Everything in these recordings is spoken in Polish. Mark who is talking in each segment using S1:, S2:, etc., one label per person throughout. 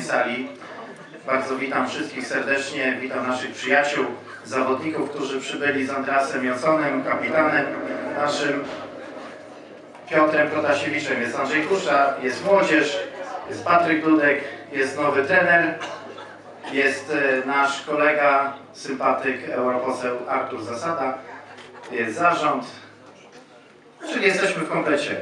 S1: sali. Bardzo witam wszystkich serdecznie, witam naszych przyjaciół, zawodników, którzy przybyli z Andreasem Jonsonem, kapitanem naszym Piotrem Protasiewiczem. Jest Andrzej Kusza, jest młodzież, jest Patryk Dudek, jest nowy trener, jest nasz kolega, sympatyk, europoseł Artur Zasada, jest zarząd, czyli jesteśmy w komplecie.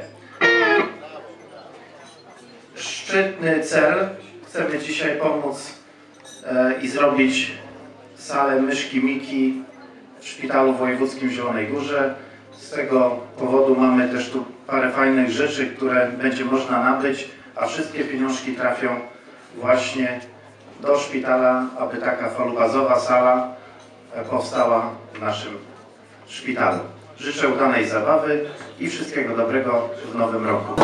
S1: Szczytny cel, chcemy dzisiaj pomóc i zrobić salę Myszki Miki w Szpitalu Wojewódzkim w Zielonej Górze. Z tego powodu mamy też tu parę fajnych rzeczy, które będzie można nabyć, a wszystkie pieniążki trafią właśnie do szpitala, aby taka falubazowa sala powstała w naszym szpitalu. Życzę udanej zabawy i wszystkiego dobrego w nowym roku.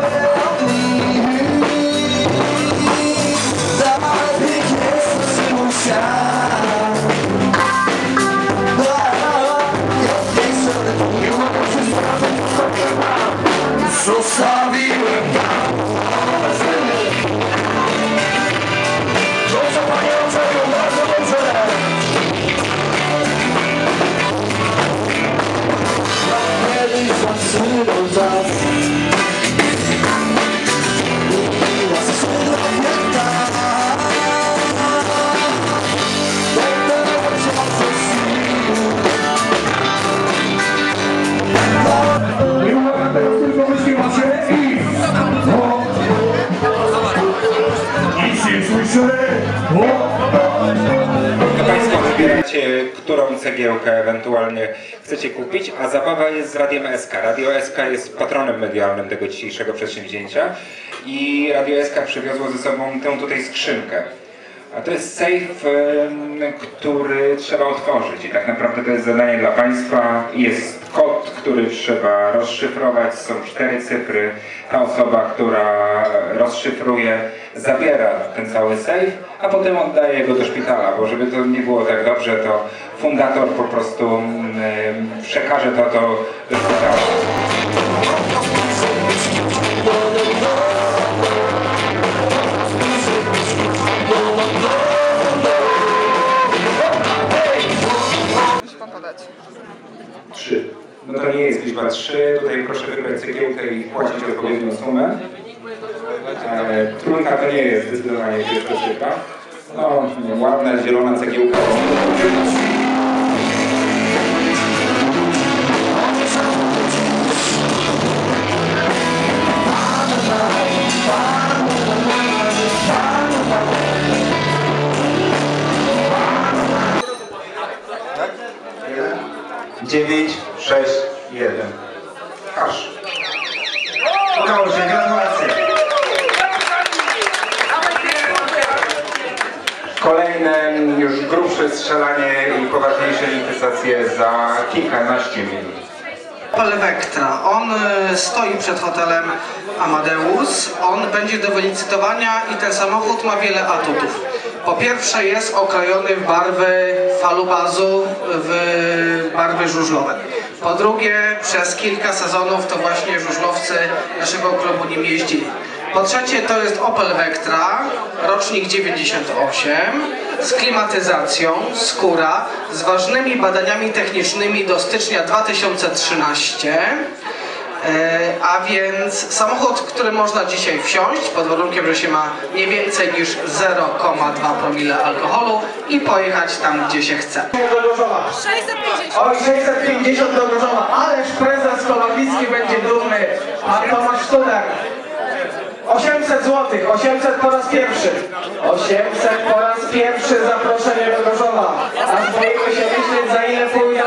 S2: Zostawiłem to, co pamiętają bardzo dobrze. Kiedyś zatrzymał czas i zaskrzydła pięta. Nie uwaga, teraz tylko wyśpiewacie i nic nie słyszę.
S3: Państwo wybieracie, którą cegiełkę ewentualnie chcecie kupić, a zabawa jest z Radiem SK. Radio SK jest patronem medialnym tego dzisiejszego przedsięwzięcia i Radio SK przywiozło ze sobą tę tutaj skrzynkę. A to jest safe, który trzeba otworzyć i tak naprawdę to jest zadanie dla Państwa. Jest kod, który trzeba rozszyfrować, są 4 cyfry. Ta osoba, która rozszyfruje, zabiera ten cały safe, a potem oddaje go do szpitala, bo żeby to nie było tak dobrze, to fundator po prostu przekaże to do szpitala. No to nie jest liczba 3, tutaj proszę wybrać cegiełkę i płacić odpowiednią sumę. Trójka to nie jest zdecydowanie pierwsza cyfra. No, ładna, zielona cegiełka. Dziewięć, 6, 1. Aż. Udało się, gratulacje. Kolejne już grubsze strzelanie i poważniejsze licytacje za kilkanaście minut.
S4: Opel Vectra. On stoi przed hotelem Amadeus. On będzie do wylicytowania i ten samochód ma wiele atutów. Po pierwsze jest okrojony w barwy falubazu, w barwy żużlowe. Po drugie przez kilka sezonów to właśnie żużlowcy naszego klubu nim jeździli. Po trzecie to jest Opel Vectra, rocznik 98, z klimatyzacją, skóra, z ważnymi badaniami technicznymi do stycznia 2013. A więc samochód, który można dzisiaj wsiąść, pod warunkiem, że się ma nie więcej niż 0,2 promile alkoholu i pojechać tam, gdzie się chce.
S5: 650.
S4: Oj, 650 do Gorzowa, ależ prezes Kolowicki będzie dumny. Pan Tomasz Sztuler. 800 zł, 800 po raz pierwszy. 800 po raz pierwszy zaproszenie do Gorzowa. Aż boimy się myśleć, za ile pójdą,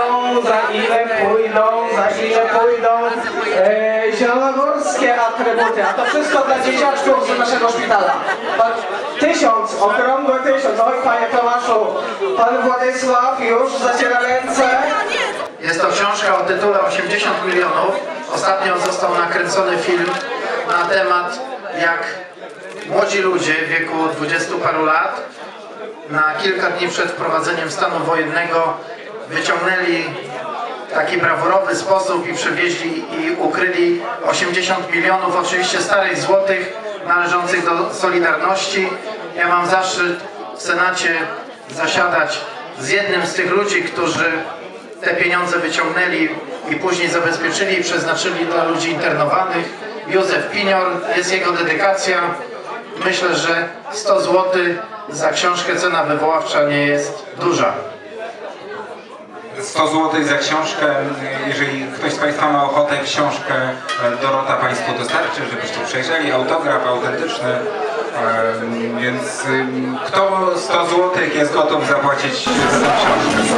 S4: zielonogorskie atrybuty, a to wszystko dla dzieciaczków z naszego szpitala. 1000, okrągłe 1000. Oj, panie Tomaszu, pan Władysław już zaciera ręce.
S1: Jest to książka o tytule 80 milionów. Ostatnio został nakręcony film na temat, jak młodzi ludzie w wieku 20 paru lat na kilka dni przed wprowadzeniem stanu wojennego wyciągnęli w taki brawurowy sposób i przewieźli i ukryli 80 milionów, oczywiście starych złotych, należących do Solidarności Ja mam zaszczyt w Senacie zasiadać z jednym z tych ludzi, którzy te pieniądze wyciągnęli i później zabezpieczyli i przeznaczyli dla ludzi internowanych. Józef Pinior, jest jego dedykacja. Myślę, że 100 zł za książkę cena wywoławcza nie jest duża.
S3: 100 zł za książkę, jeżeli ktoś z Państwa ma ochotę, książkę Dorota Państwu dostarczy, żebyście przejrzeli, autograf autentyczny, więc kto 100 zł jest gotów zapłacić za tę książkę?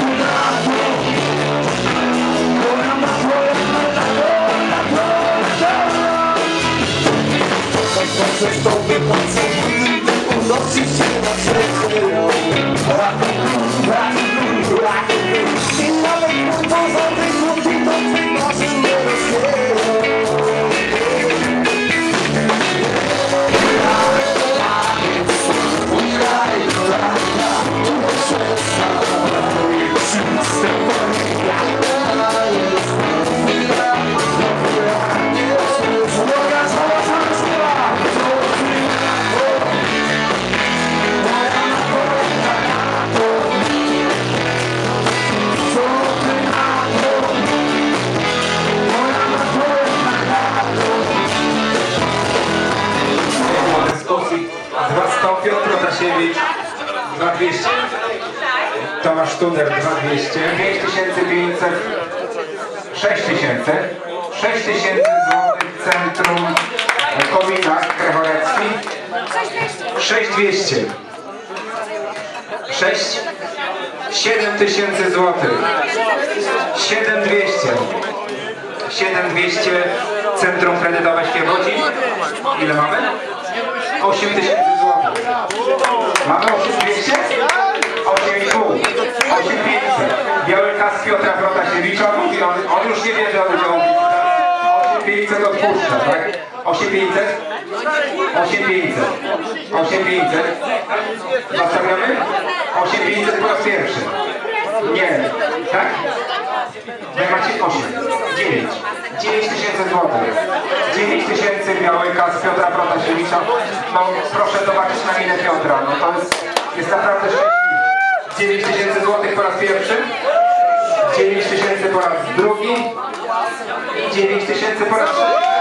S3: Piotr Protasiewicz 2200, Tomasz Sztuner 2200, 5500, 6000, 6000 zł Centrum Kominak Krechorecki, 6200, 7000 zł, 7200, 7200 Centrum Kredytowe Świebodzin, ile mamy? 8000 zł. Mamy 8200? 8,5. 8500. Biały kas Piotra Protasiewicza mówi, on już nie bierze udziału. 8500 odpuszcza, tak? 8500? 8500. 8500. Zostawiamy? 8500 po raz pierwszy. Nie. Tak? Wy macie 8. 9. 9000 zł. 9000 biały kas Piotra Protasiewicza. No proszę zobaczyć na minę Piotra. No to jest naprawdę szczęśliwy. 9000 zł po raz pierwszy. 9000 po raz drugi. I 9000 po raz trzeci.